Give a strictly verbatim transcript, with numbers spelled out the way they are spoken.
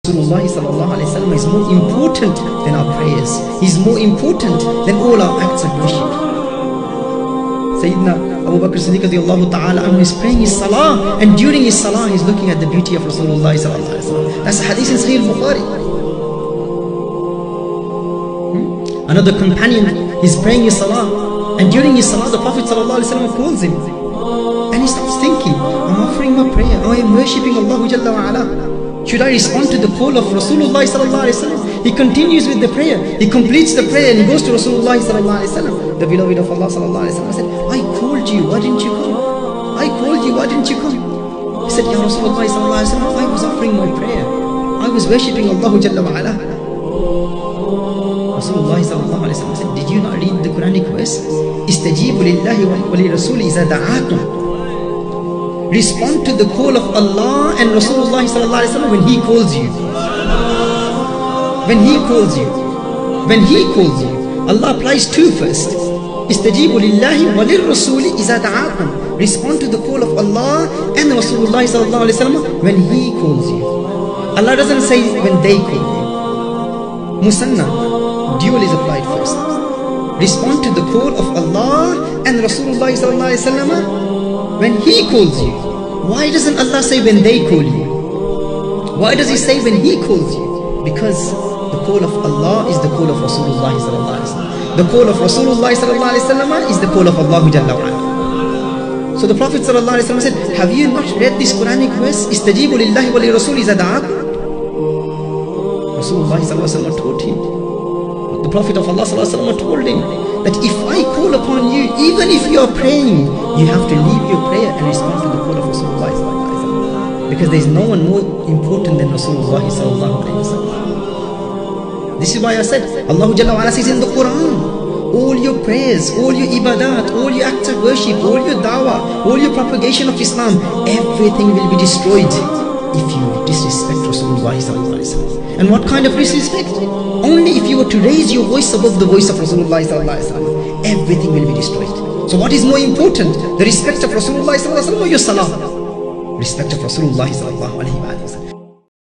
Rasulullah sallallahu alayhi wa sallam is more important than our prayers. He's more important than all our acts of worship. Sayyidina Abu Bakr Siddiq radiallahu ta'ala anhu is praying his salah, and during his salah he's looking at the beauty of Rasulullah sallallahu alayhi wa sallam. That's a hadith in Sahih al-Bukhari. Hmm? Another companion, he's praying his salah, and during his salah the Prophet sallallahu alayhi wa sallam calls him, and he starts thinking, I'm offering my prayer, I am worshipping Allah Jalla wa Ala. Should I respond to the call of Rasulullah sallallahu alayhi wa sallam? He continues with the prayer, he completes the prayer, and he goes to Rasulullah sallallahu alayhi wa sallam. The beloved of Allah sallallahu alayhi wa sallam said, I called you, why didn't you come? I called you, why didn't you come? He said, Ya Rasulullah sallallahu alayhi wa sallam, I was offering my prayer, I was worshipping Allah Jalla wa Ala. Rasulullah sallallahu alayhi wa sallam said, did you not read the Quranic verse? Istajibu lillahi wa li rasuli iza da'akum. Respond to the call of Allah and Rasulullah sallallahu alayhi wa sallam when he calls you. When he calls you. When he calls you. Allah applies two first. Istajibu lillahi wa li rasuli iza da'akum. Respond to the call of Allah and Rasulullah sallallahu alayhi wa sallam when he calls you. Allah doesn't say when they call you. Musanna, dual is applied first. Respond to the call of Allah and Rasulullah sallallahu alayhi wa sallam when he calls you. Why doesn't Allah say when they call you? Why does he say when he calls you? Because the call of Allah is the call of Rasulullah sallallahu alaihi wasallam. The call of Rasulullah sallallahu alaihi wasallam is the call of Allah Jalla wa Ala. So the Prophet sallallahu alaihi wasallam said, have you not read this Quranic verse? Istajibu lillahi wa li rasuli iza da'akum. Rasulullah sallallahu alaihi wasallam taught him. The Prophet of Allah sallallahu alaihi wasallam told him that if I call upon you, even if you are praying, you have to leave your prayer and respond to the call of Rasulullah sallallahu alaihi wasallam, because there is no one more important than Rasulullah sallallahu alaihi wasallam. This is why I said Allah Jalla wa Ala says in the Quran, all your prayers, all your ibadat, all your acts of worship, all your dawah, all your propagation of Islam, everything will be destroyed if you disrespect Rasulullah sallallahu alaihi wasallam. And what kind of disrespect? Only if you were to raise your voice above the voice of Rasulullah sallallahu alaihi wasallam, everything will be destroyed. So what is more important, the respect of Rasulullah sallallahu alaihi wasallam or your salah? Respect of Rasulullah sallallahu alaihi wasallam.